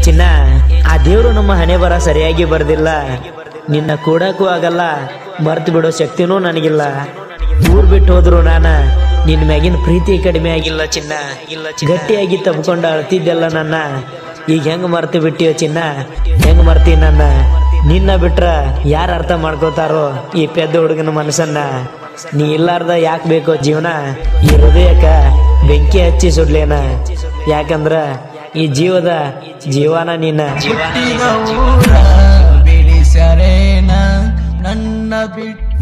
ಚಿನ್ನ, ಆ ದೇವ್ರು ನಮ್ಮ ಹಣೆ ಬರ ಸರಿಯಾಗಿ ಬರ್ದಿಲ್ಲ. ನಿನ್ನ ಕೂಡಕ್ಕೂ ಆಗಲ್ಲ, ಮರ್ತು ಬಿಡೋ ಶಕ್ತಿನೂ ನನಗಿಲ್ಲ. ಊರ್ ಬಿಟ್ಟು ಹೋದ್ರು ನಾನ ನಿನ್ ಮ್ಯಾಗಿನ ಪ್ರೀತಿ ಕಡಿಮೆ ಆಗಿಲ್ಲ ಚಿನ್ನ. ಗಟ್ಟಿಯಾಗಿ ತಬ್ಕೊಂಡ ಅಳ್ತಿದ್ದೆಲ್ಲ ನನ್ನ, ಈಗ ಹೆಂಗ್ ಮರ್ತು ಬಿಟ್ಟಿಯೋ ಚಿನ್ನ, ಹೆಂಗ್ ಮರ್ತಿ ನನ್ನ? ನಿನ್ನ ಬಿಟ್ರ ಯಾರು ಅರ್ಥ ಮಾಡ್ಕೋತಾರೋ ಈ ಪೆದ್ದ ಹುಡುಗನ ಮನಸ್ಸನ್ನ? ನೀ ಇಲ್ಲಾರ್ದ ಯಾಕೆ ಬೇಕೋ ಜೀವನ? ಈ ಹೃದಯಕ್ಕ ಬೆಂಕಿ ಹಚ್ಚಿ ಸುಡ್ಲೇನ? ಯಾಕಂದ್ರ ಈ ಜೀವದ ಜೀವನ ನೀನ. ಬಿಡಿಸ್ಯಾರೇನ ನನ್ನ ಬಿಟ್ಟು